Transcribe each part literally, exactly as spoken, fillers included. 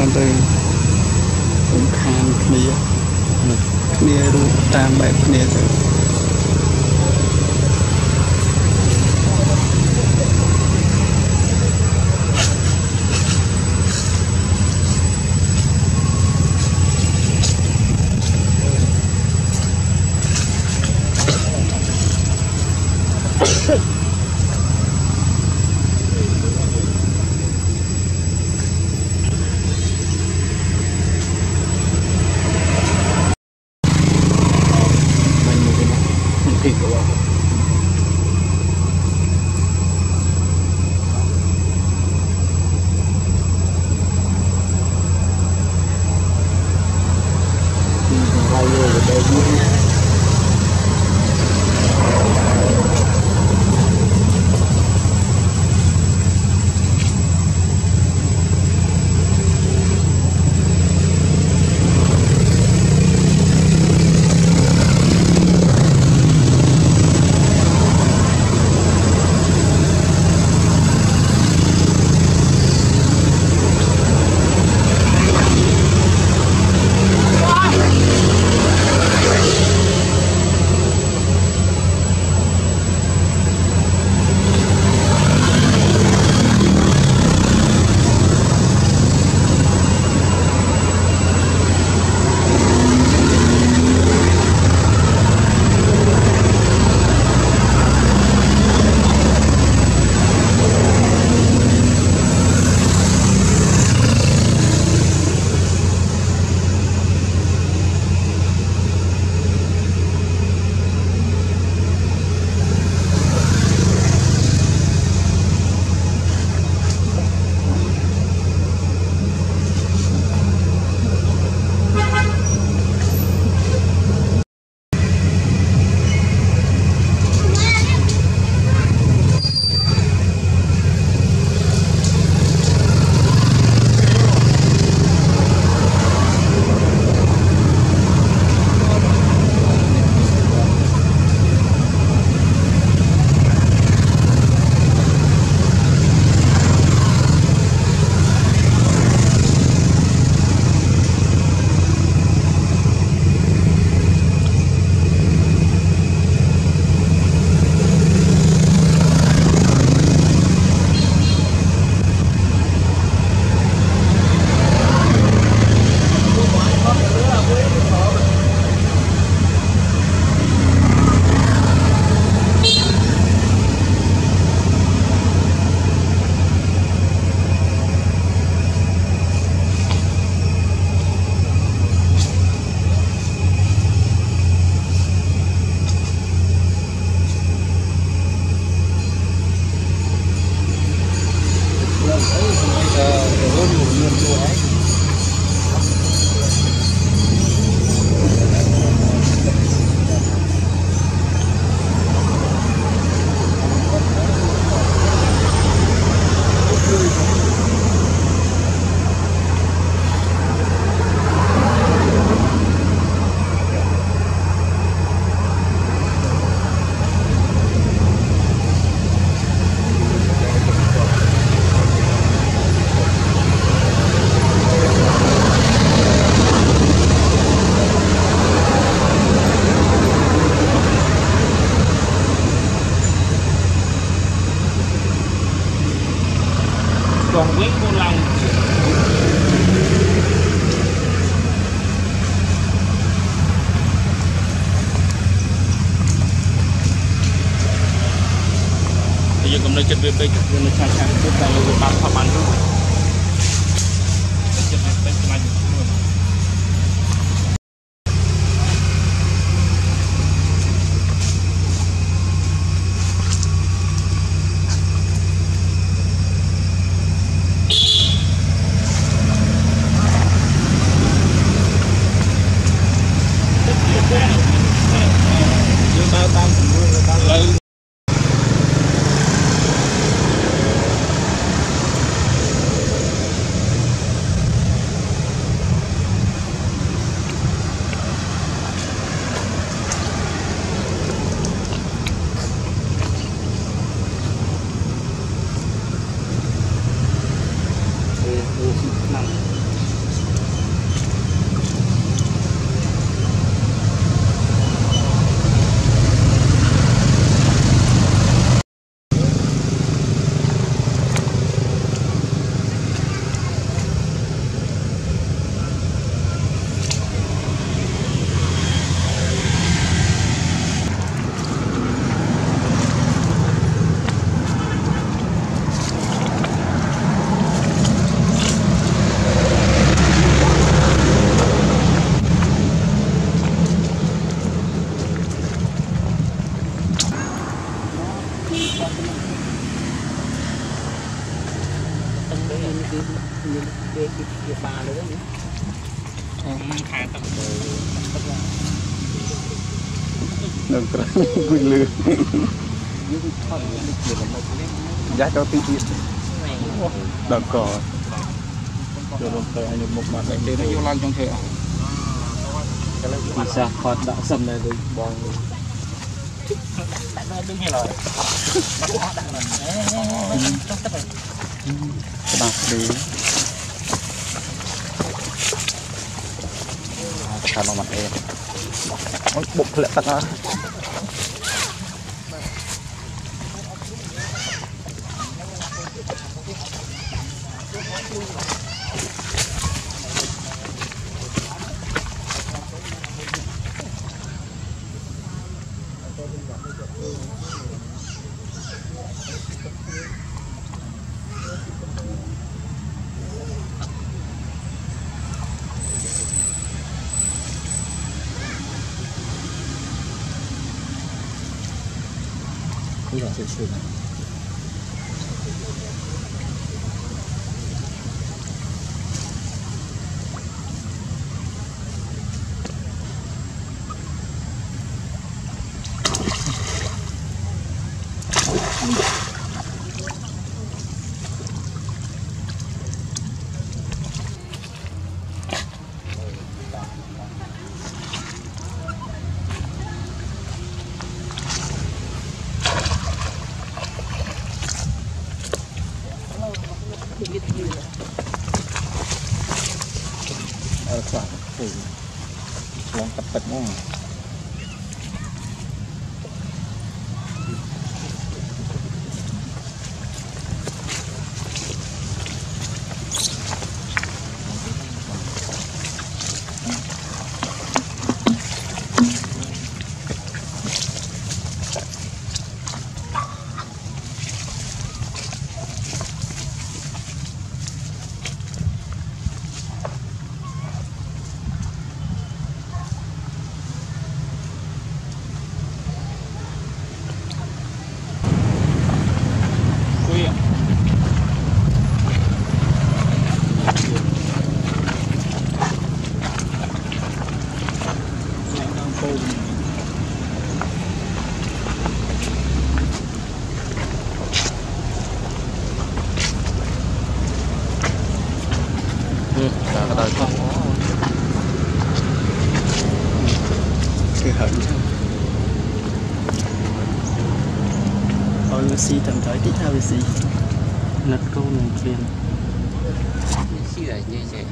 tam từ cũng khan kia kia luôn tam bảy kia từ nơi chân bên đây nó chặt chặt rất là nhiều bán thảo bán luôn. Chân này bên này Leyla. khai tận đừng có vui lừa giá cho tí ít đừng có cho nó tới anh một mặt để nó vô lan trong thể bisa khóa đã xâm này được bong đứng như lời bạc đi thả vào mặt em bụng lệ tắc á 非常正确的。Ở khoảng từ lòng tập tật ngon ở đây không cái hận ôi xì thầm tới tí thao xì lật câu này truyền xí là như vậy.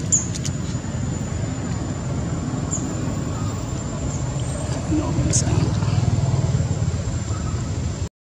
nó cũng sáng